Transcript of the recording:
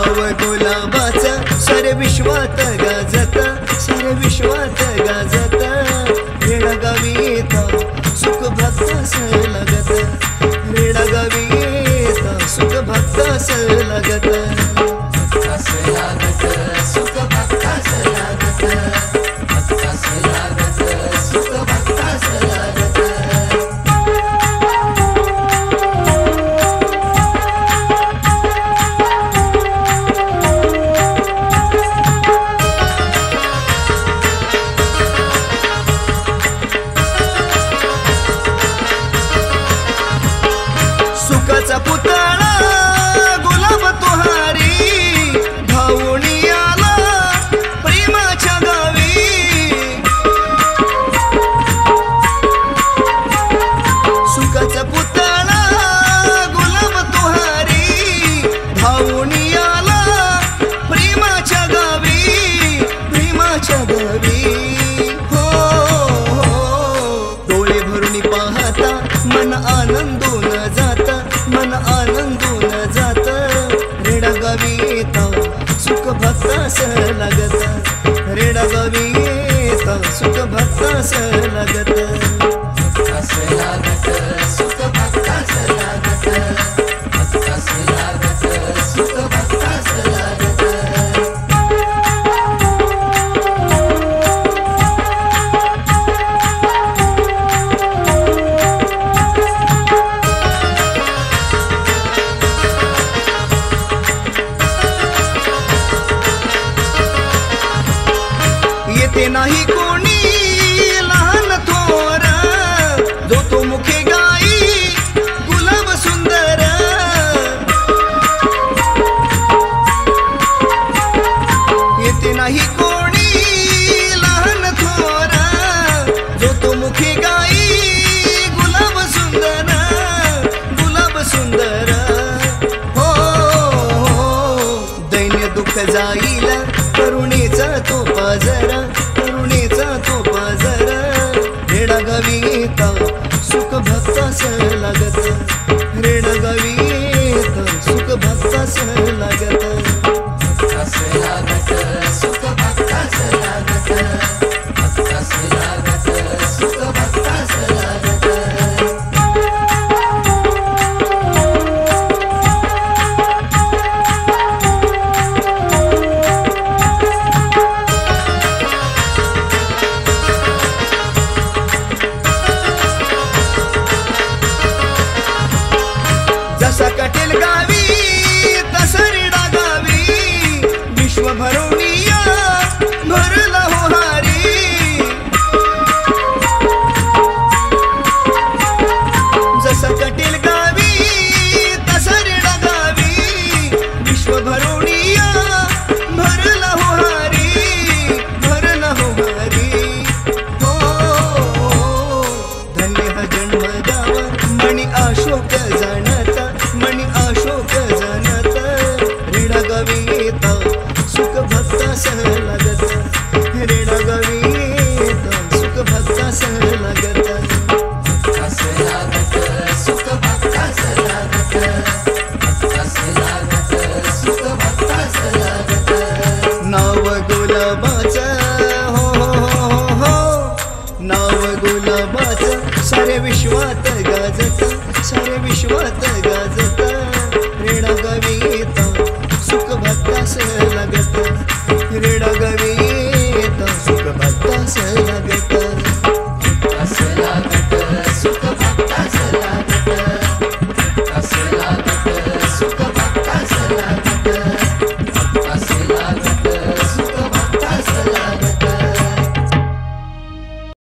नाव गुलाबाचं सारे विश्वात गाजत, सारे विश्वात गाजत, रेडागावी येतं सुख भक्तास लागत, रेडागावी येतं सुख भक्तास लागत, भक्तास लागत सुख भक्तास लागत, भक्तास लागत सुख भक्तास लागत. सुखाचा पुतळा गुलाब तुहारी धावूनी आला प्रेमाच्या गावी, सुखाचा पुतळा गुलाब तुहारी धावूनी आला प्रेमाच्या गावी, प्रेमाच्या गावी. हो डोळे भरून पाहता मन आनंदून जात, मन आनंदून जात, रेडागावी येतं सुख भक्तास लागत, रेडागावी येतं सुख भक्तास लागत, भक्तास लागत सुख भक्तास लागत, भक्तास लागत सुख भक्तास लागत. येते नाही कोणी लहान थोर, जो तो मुखे गाई गुलाब सुंदर, येते नाही कोणी लहान थोर, जो तो मुखे गाई गुलाब सुंदर, गुलाब सुंदर. हो दैन्य दुःख जाईल करुणेचा तो पाजरा, करुणेचा तो पाजरा, रेडागावी येतं सुख भक्तास लागत, रेडागावी येतं सुख भक्तास लागत, भक्तास लागत सुख भक्तास लागत, भक्तास लागत सुख भक्तास लागत. जसा कटेल गावी तसा रेडागावी, विश्व भरवणीया भरला हो हारी, जसा कटेल गावी तसा रेडागावी, विश्व भरवणीया भरला हो हारी, भरला हो हारी. हो धन्य हा जन्म गाव मणी अशोक जाणत, मणी अशोक जाणत, रेडागावी येतं सुख भक्तास लागत, रेडागावी येतं सुख भक्तास लागत, भक्तास लागत सुख भक्तास लागत, भक्तास लागत सुख भक्तास लागत. नाव गुलाबाचं हो हो हो, नाव गुलाबाचं सारे विश्वात गाजत, सारे विश्वात गाजत, रेडागावी येतं सुख भक्तास लागत, रेडागावी येतं सुख भक्तास लागत, भक्तास लागत सुख भक्तास लागत, भक्तास लागत सुख